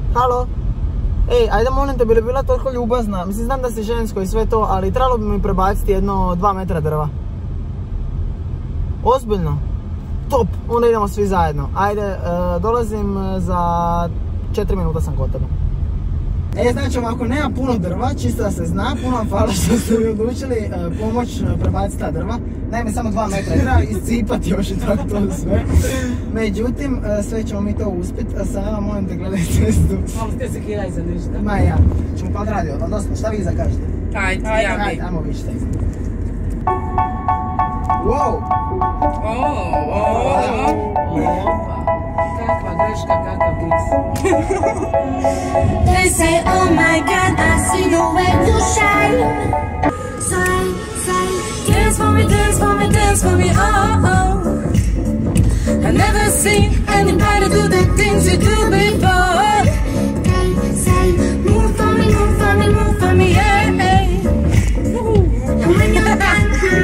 Halo? Ej, ajde molim te, bi li bila toliko ljubazna? Mislim, znam da si žensko i sve to, ali trebalo bi mi prebaciti jedno 2 metra drva. Ozbiljno? Top, onda idemo svi zajedno. Ajde, dolazim za 4 minuta sam kod tebe. Znači ovako, nema puno drva, čisto da se zna, puno vam hvala što ste mi odlučili pomoć prebaciti ta drva. Naime, samo 2 metra, treba iscipati još i tako to sve. Međutim, sve ćemo mi to uspjeti, a sada molim te gledaj cestu. Malo ste se kiraj za ništa. Ma ja, ćemo pa radio, odnosno šta vi zakažete? Ajde, ajmo vi šta izgleda. Wow! Kakva greška, kakav gris. They say, oh my God, I see the way you shine. Say, dance for me, dance for me, dance for me, oh, oh. I've never seen anybody do the things you do before. They say, move for me, move for me, move for me, yeah, yeah. And when you're done,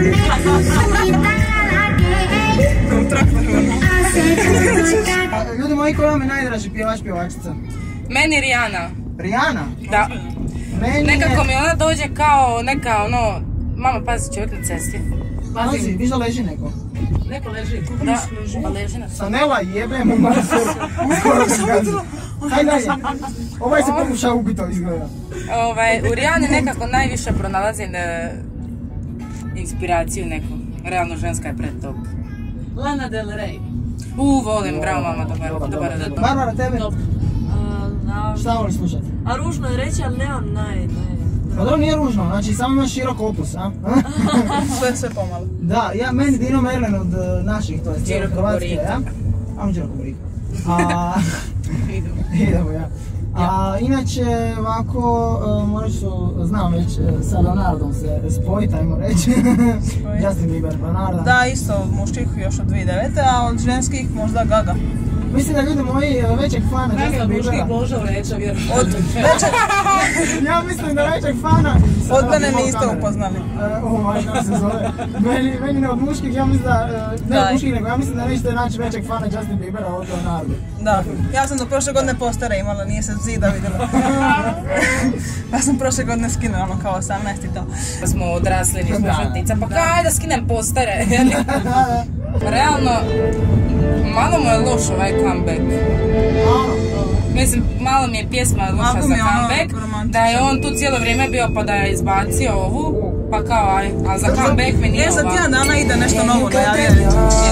Ljudi moji, koja vam je najdraži pjevač, pjevačica? Meni Rijana. Rijana? Da. Nekako mi ona dođe kao neka ono... Mama, pazi, čovjek na cesti. Pazi, viš da leži neko? Neko leži. Da, pa leži na cesti. Sanela jebem u masor. Skoro se gazi. Hajde dalje. Ovaj se pokuša ubito izgleda. U Rijani nekako najviše pronalazim inspiraciju neku. Realno ženska je pred top. Lana Del Rey. Volim, bravo mama, dobar. Barbara, tebe? Šta voliš slušati? A ružno je reći, ali nemam Pa dobro, nije ružno, znači samo imaš širok opus, a? Sve pomalo. Da, meni Dino Merlin od naših, to je cijelo Hrvatske, ja? Ajmo Điro Kuburika. Idemo, ja. Inače, ovako, morat ću, znam već, sa Leonardom se spojiti, ajmo reći. Justin Bieber, Leonarda. Da, isto muških još od 2009. a od ženskih možda Gaga. Mislim da ljudi moji većeg fana Justin Biebera... Muških Boža vreća, vjerujem. Ja mislim da većeg fana... Od mene niste upoznali. Kako se zove. Meni ne od muških, ja mislim da... Ne od muških, nego ja mislim da nećete naći većeg fana Justin Biebera od Leonarda. Da, ja sam do prošle godine postara imala, nije se zida vidjela. Ja sam prošle godine skinula, ono kao 18 i to. Pa smo odrasli, nismo žrtnica, pa kaj da skinem postare. Realno, malo mu je loš ovaj comeback. Mislim, malo mi je pjesma loša za comeback, da je on tu cijelo vrijeme bio pa da je izbacio ovu, pa kao aj, a za comeback mi nije ova. Za tjedan dana ide nešto novo najavljeno.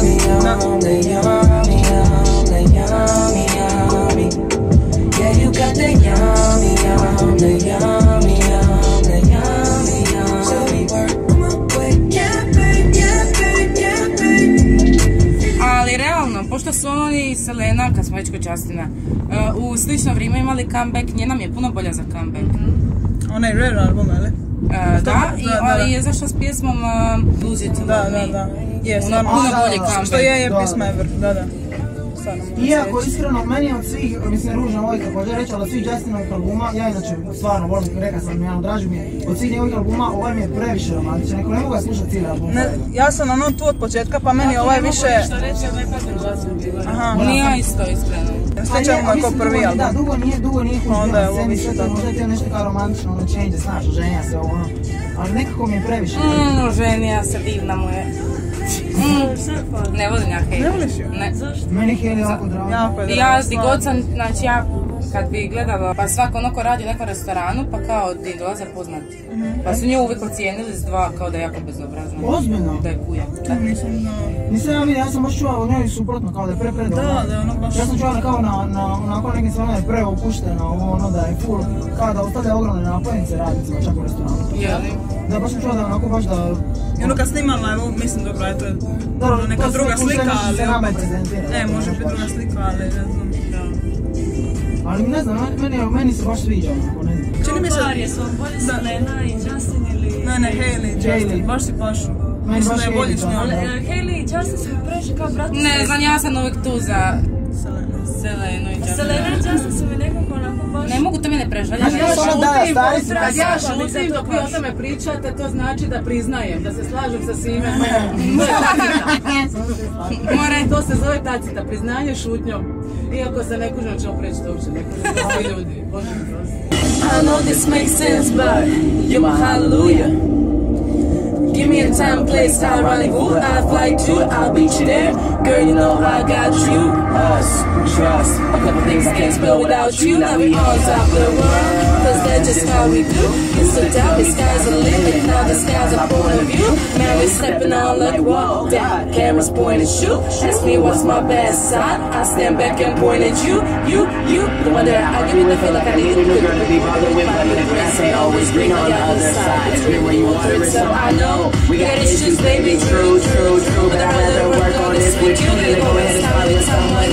Ali realno, pošto su oni i Selena, kad smo već kod Justina, u slično vrijeme imali comeback, njena mi je puno bolja za comeback. Ona je Rare album, ali? Da, ali je zašla s pjesmom Lose It To Me. Da. Ona je puno bolji comeback. Što je pjesma ever, da. Iako iskreno, meni je od svih, mislim ružno ovo također reći, ali od svih Justinovih albuma, ja inače stvarno volim, rekao sam mi, draži mi je, od svih njegovih albuma, ovaj mi je previše romantičan, neko ne mogu ga slušati cijeli album. Ja sam ono tu od početka, pa meni ovaj više... Ne mogu ništa reći, ali ne pratim Justin Bieber. Nije isto, iskreno. Sličan mu je kao prvi album. Da, dugo nije kužio na sceni, sve to možda je to nešto kao romantično, ono change, znaš, ženja se ovo ono, ali nekako mi je previše. Ženija se, divna mu je. Ne volim ja Hailey. Ne voliš ju? Ne. Zašto? Meni Hailey je ovako drago. Ja di god sam, znači ja kad bi gledala, pa svako ono ko radi u nekom restoranu, pa kao ti dolaze poznati. Pa su nju uvijek ocijenili s 2 kao da je jako bezobrazna. Ozbiljno? Da je kuja. Nisam ja vidio, ja sam baš čuvala o njoj suprotno, kao da je predobra. Da, ono baš... Ja sam čuvala kao na nekim stvarno je preopuštena, ono da je full, kao da ostavlja ogromne napojnice radnicima čak u restoranu. Jeli? Da, baš sam čuvala da onako baš da... I ono kad snimala, mislim dobro, eto je neka druga slika, ali opet... Ne, može biti druga slika, ali ne znam. Ali ne znam, meni se baš sviđa, onako, ne znam. Čini mi se... Jesu vam bolje Selena i Justin ili... Ne, Hailey, Justin, baš si pašu. Mislim da je bolji s njom. Ali Hailey i Justin su mi previše kao brati. Ne znam, ja sam uvijek tu za Selenu i Justin. Selena i Justin su mi nekako onako baš... Ne mogu, to mi ne želja. Kad ja šutim dok vi o tome pričate, to znači da priznajem, da se slažem sa svime. To se zove tacita, priznanje šutnjom. Iako se ne kužem ćemo preći to uopće, ne kužem svi ljudi. Bože mi prosti. I know this makes sense, but you're my hallelujah. Give me a time, place, I'll rendezvous. I'll fly to it, I'll beat you there. Girl, you know I got you. Us, trust. A couple things I can't spell without you. Now we on top of the world, cause that's just how we do. It's so down, the sky's the limit. Now the sky's a point of view. Man, we stepping on like whoa. Down, cameras point and shoot. Ask me what's my best side. I stand back and point at you. The one that I give you the feel like I need to do. Girl, to be bothered with, but the grass ain't always green on the other side. It's green when you water it, so I know. We got issues, baby, true. But I'd rather work on this with you than go ahead and start with someone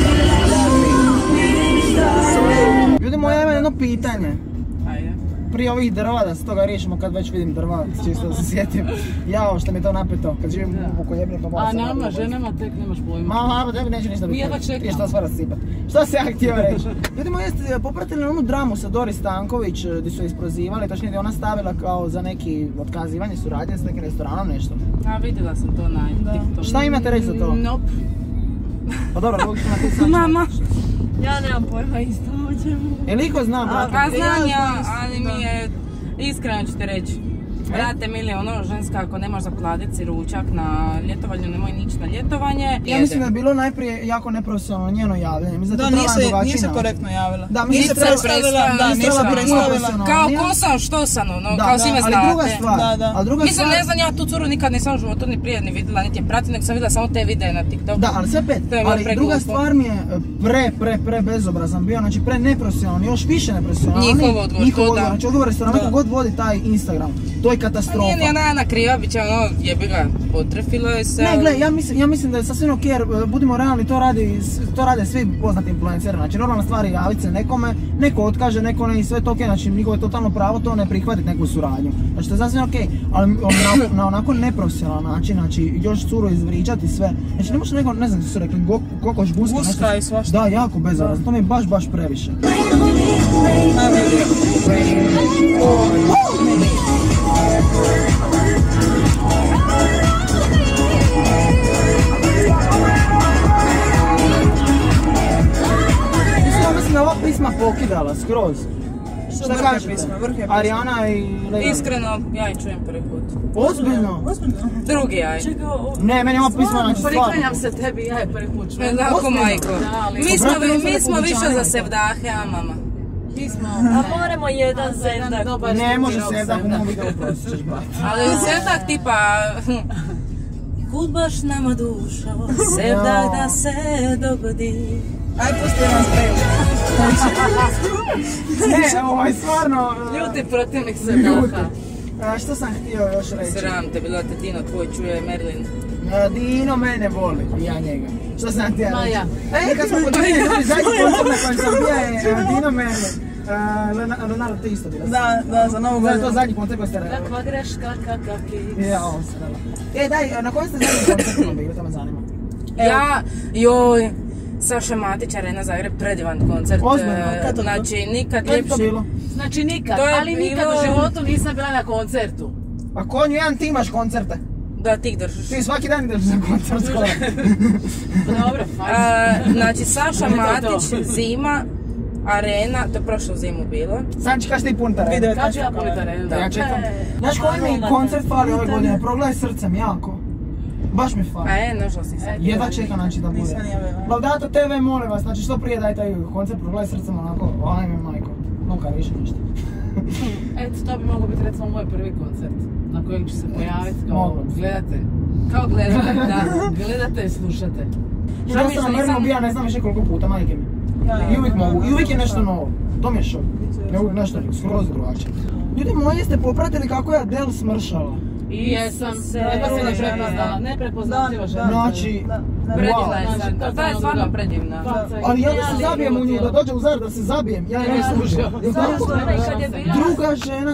new. Ljudi moji, ja imam jedno pitanje. Ajde. Prije ovih drva, da se toga riješimo kad već vidim drva, čisto da se sjetim. Jao, što mi je to napeto, kad živim u Koljebni, pa malo A nama, ženama, tek nemaš pojma. Ma, tebi neće ništa biti. Jedva čekam. Prije što vas sipat. Što se ja htio reći? Ljudi moji, jeste popratili onu dramu sa Doris Stanković, gdje su je isprozivali, točnije gdje ona stavila kao za neki otkazivanje suradnje s nekim restoranom, nešto. A, vidjela sam to na TikToku. Šta imate reći za to? Nope. Pa dobro, logično na ti sad. Mama. Ja nemam pojma isto o čemu. Je li iko zna, brate? Pa znam ja, ali mi je, iskreno ću ti reći. Brate mili, ono ženska ako nemaš zakladit si ručak na ljetovanju, nemoj nići na ljetovanje. Ja mislim da je bilo najprije jako neprofesionalno njeno javljanje. Da, nije se korektno javila. Da, nije se predstavila, nije se predstavila. Kao ko sam, što sam, ono, kao svi me znate. Ali druga stvar, mislim, ne znam, ja tu curu nikad nisam u životu ni prije ni vidjela, niti je pratim, nego sam vidjela samo te videe na TikToku. Da, ali sve pet. Ali druga stvar mi je pre bezobrazan bio, znači pre neprofesionalan, još više neprofesionalan. Njihov odgovor, da. Znači odgovor restorana, kako god vodi taj Instagram. To je katastrofa. Nije ni ona kriva, bit će ono, jebi ga, potrefilo je se. Ne, gle, ja mislim da je sasvim ok, jer budimo realni, to rade svi poznati influenceri. Znači normalna stvar je javiti se nekome, neko otkaže, neko ne i sve to ok, znači njihovo je totalno pravo to ne prihvatiti neku suradnju. Znači to je sasvim ok, ali na onako neprofesionalan način, znači još curu izvričati sve. Znači ne može neko, ne znam što su rekli, kokoš, buska, buska i svašta. Da, jako bezobrazno, to mi je baš previše. Mislim da ova pisma pokidala skroz. Šta kažete? Arijana i Lejana. Iskreno, ja i čujem prvi put. Ozbiljno? Drugi jaj. Ne, meni je ova pisma znači stvarno. Priklanjam se tebi, ja je prvi put čujem. Tako, majko. Mi smo više za sevdahe, a mama. A moramo jedan sevdak. Ne može sevdak, u mom videu prosjećeš, brate. Ali sevdak tipa... Kud baš nama duša, sevdak da se dogodi. Aj, pusti nas preju. Ne, ovo je stvarno... Ljuti protivnik sevdaka. Što sam htio još reći? Sram te, bilo te Dino tvoj čuje Merlin. Dino mene voli, ja njega. Što sam htio reći? Maja. Kad smo kod Dino ljudi, zadnji koncert na kojem sam bio je Dino Merlin. Leonardo, ti isto bila. Da, za novu godinu. To je zadnji koncert koji ste rekli. Kakva greška, kakav kiks. Ja, ovo se dala. Daj, na kojem ste zadnji koncertima bili, to me zanima. Joj, Saša Matić, Arena Zagreb, predivan koncert. Ozbiljno, kad to bilo? Znači, nikad Kad je to ljepši. bilo? Znači nikad, To je ali nikad bilo- u životu nisam bila na koncertu. Pa konju, jedan ti imaš koncerte. Da, ti ih držiš. Ti svaki dan ideš za koncert skoro. Dobro, fajn. Znači, Saša To. Matić, Zima, Arena, to je prošlu zimu bilo. Sam čekaš ti punta, re? Video. Kad ću ja puniti arenu? Ja čekam. Znaš koji mi koncert fali ove godine? Progledaj srcem, jako. Baš mi fali. Našla si se. Jedva čekam, znači da bude. Nisam ni ja bila. Laudato TV, molim vas, znači što prije daj taj koncert, progledaj srcem onako, ajme majko. Luka, više ništa. Eto, to bi moglo biti recimo moj prvi koncert na kojem ću se pojaviti kao Moglo. gledate. Kao gledate, da, gledate i slušate. Ja sam na Merlinu bio, ne znam više koliko puta, majke mi. I uvijek mogu, i uvijek je nešto novo. To mi je šok. Ne uvijek nešto skroz drugačije. Ljudi moji, jeste popratili kako je Adele smršala. I jesam jedva se ne prepoznala, neprepoznatljiva žena. Znači, Predivna je Znači, sad, ta je stvarno predivna. ali ja da se zabijem u nju, da dođe u Zar da se zabijem, ja ne služim. Zašto? Kad je bila... Druga žena, čovječ.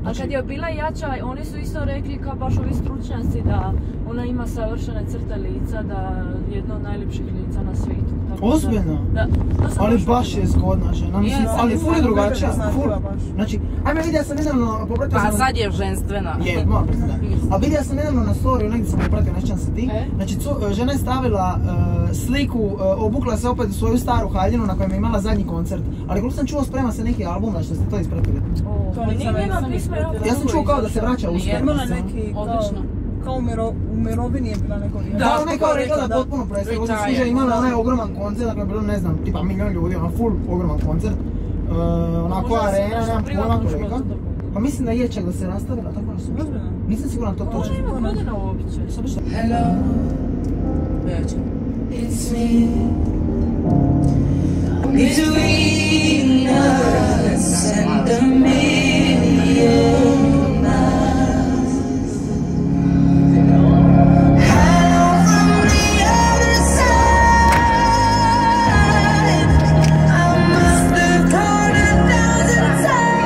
A kad je bila jača, oni su isto rekli kao baš ovi stručnjaci da ona ima savršene crte lica, da je jedno od najljepših lica na svijetu. Ozbiljno? Da. Ali baš je zgodna žena, mislim, ali ful je drugačija, ful. baš. Znači, ajme vidio sam nedavno, popratio sam... Pa sad je ženstvena. Je, moram priznat da. A vidio sam nedavno na storiju, negdje sam popratio, nešćam se ti. Znači, žena je stavila sliku, obukla se opet u svoju staru haljinu na kojem je imala zadnji koncert. Ali koliko sam čuo, sprema se neki album, što ste to ispratili. To nisam Ja sam čuo kao da se vraća u sve. Imala neki kao u mirovini je bila neko vrijeme. Da, ona je kao rekla da potpuno prestaje. Ovdje služa imala onaj ogroman koncert, dakle je bilo, ne znam, tipa 1 milion ljudi, ono full ogroman koncert. Onako arena, nemam pojma koliko. Pa mislim da je čak da se rastavila, tako da sluša. Nisam siguran to točno. Ona ima godina uopće. Hello. It's me. Between us and a million miles. Hello from the other side. I must have called 1,000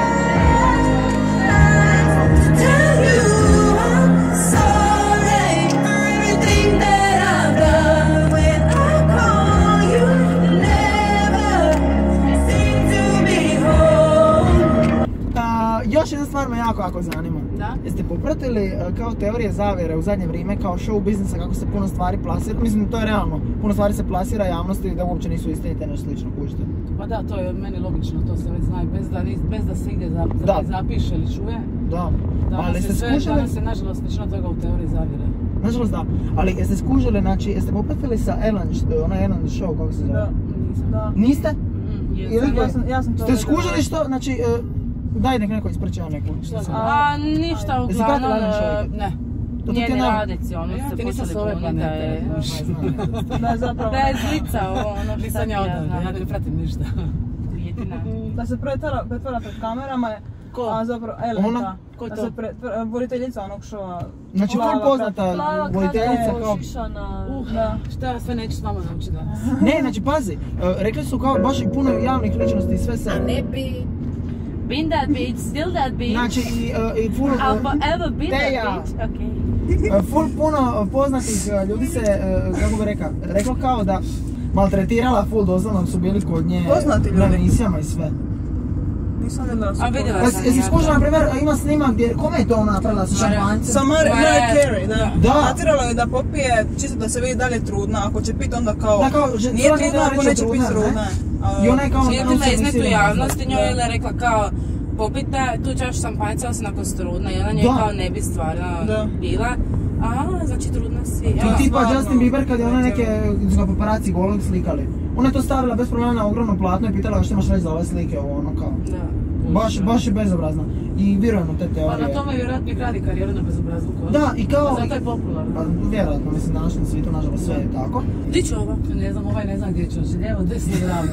times to tell you I'm sorry for everything that I've done. When I call you, you never seem to be home. Još jedna stvar me jako zanima. Da? Jeste popratili kao teorije zavjere u zadnje vrijeme, kao show biznisa, kako se puno stvari plasira? Mislim, to je realno. Puno stvari se plasira javnosti da uopće nisu istinite, nešto slično, kužite. Pa da, to je meni logično, to se već zna, bez da se igdje zapiše ili čuje. Da. Danas je nažalost većina toga u teoriji zavjere. Nažalost da, ali jeste skužili, znači, jeste popratili sa Ellen, onaj Ellen show, kako se zove? Da, nisam. Da. Niste? Ja sam to Ste skužili što, znači, daj neko ispričava neku. Ništa uglavnom, ne. Njeni radnici, ono Ja se ti nisam s ove počeli buniti da je... zapravo. Da je zlica, ono što Nisam ja odavde, ja ne pratim ništa. Jedina. Da se pretvara pred kamerama je, a zapravo Elena, da se voditeljica onog šova. Znači, ful poznata voditeljica kao... Da. Šta ja sve neću s vama naučiti danas? Ne, znači, pazi, rekli su kao baš i puno javnih ličnosti i sve se... Ne bi been that bitch, still that bitch. Znači, i full... I'll forever be that bitch, okej. Full puno poznatih ljudi se, kako bi reklo kao da maltretirala full doslovno su bili kod nje na emisijama i sve. Nisam vidjela su. A vidjela sam. Jesi skužila, na primjer, ima snimak gdje, kome je to ona napravila sa šampanjcem? Sa Mariah Carey, da. Da. Natjerala je da popije, čisto da se vidi da li je trudna, ako će piti onda kao... Da, kao, nije trudna ako neće biti trudna. I ona je kao... Sjetila je iznetu javnosti, njoj je rekla kao popite tu čašu šampanjca osim ako si trudna i ona njoj kao ne bi stvarno bila. A, znači trudna si. I tipa Justin Bieber kad je ona neke paparaci golog slikali. Ona je to stavila bez problema na ogromno platno i pitala što imaš reći za ove slike, ovo ono kao. Baš je bezobrazna. I vjerujem u te teorije. Pa na tome vjerojatno i gradi karijeru na bezobrazluku. Da, i kao... Zato je popularno. Pa vjerojatno, mislim danas na svijetu nažalost sve je tako. Gdje će ova? Ne znam, ovaj ne znam gdje će oći, lijevo, desno, ravno.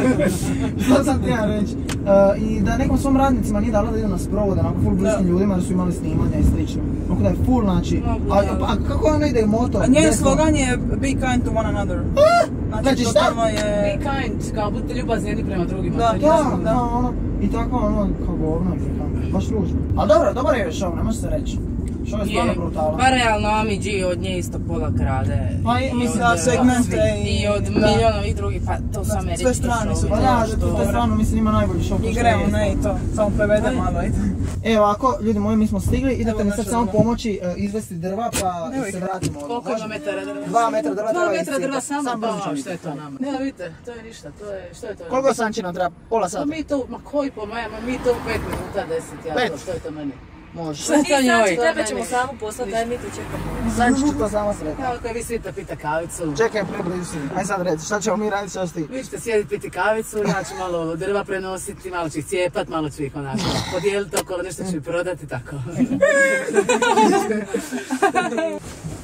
Što sam htjela reći. I da nekom svom radnicima nije dala da idu na sprovode, onako full bliskim ljudima jer su imali snimanja i slično. Onako da je full, znači... A kako ona ide moto? A njen slogan je Be kind to one another. Znači šta? Be kind, kao budite ljubazni jedni prema drugima. Da, ono, i tako ono, kao govno i baš ružno. Ali dobro, dobar je show, ne može se reći. Show je stvarno brutalan. Pa realno, Ami G od nje isto pola krade. Pa mislim da segmente i od miliona i drugih, pa to su američki sve strane su. Pa da, to je strano, mislim ima najbolji show. I gremo, ne i to, samo prevedem malo. Evo ovako, ljudi moji, mi smo stigli, idete mi sad samo pomoći izvesti drva pa se vratimo. Koliko ima metara drva? 2 metra drva treba 2 metra drva samo, pa što je to nama? Ne, vidite, to je ništa, što je to? Koliko sanči nam treba? Pola sata? Mi to, ma koji po moja, mi to u 5 minuta 10, ja to, što je to meni? Može. Šta to njoj? Tebe ćemo samo poslati, daj mi te čekamo. Sanči ću to samo sretno. Evo koji vi svidite pita kavicu. Čekaj, preblizu si. Aj sad reci, šta ćemo mi raditi, šta ti? Vi ćete sjediti piti kavicu, ja ću malo drva prenositi, malo ću ih cijepat, malo ću ih onako podijeliti okolo, nešto ću ih prodati, tako.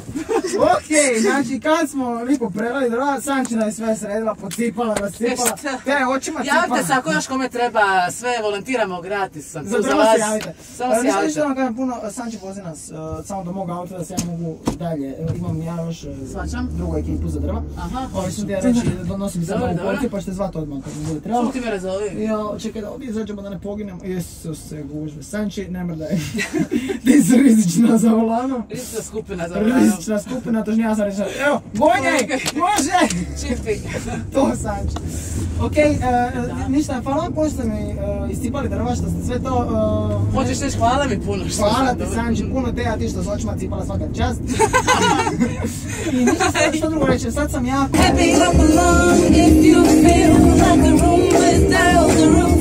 Okej, znači kad smo lipo prelali drva, Sančina je sve sredila, pocipala, rascipala, te očima cipala. Javite se ako još kome treba, sve volontiramo gratis sam. Za drva se javite. Samo se javite. Ništa vam kažem puno, Sanči vozi nas samo do mog auta da se ja mogu dalje. Imam ja još drugu ekipu za drva. Ovo sam ti ja reći, donosim za novu policiju pa ćete zvati odmah kad mi bude trebalo. Što ti me razovi? Čekaj da ovdje izađemo da ne poginemo. Isuse gužve, Sanči ne mrdaj. Ti si rizična za volanom. Rizična skupina za volanom. Rizična skupina, to ja sam rizična. Evo, gonjaj, može! Čipi. To Sanči. Okej, ništa, hvala vam pošto ste mi iscipali drva, što ste sve to... Hoćeš reći hvala mi puno što hvala ti Sanči, puno te, a ti što s očima cipala svaka čast. I ništa što drugo reći, sad sam jako... Happy, come along if you feel like a room without the roof.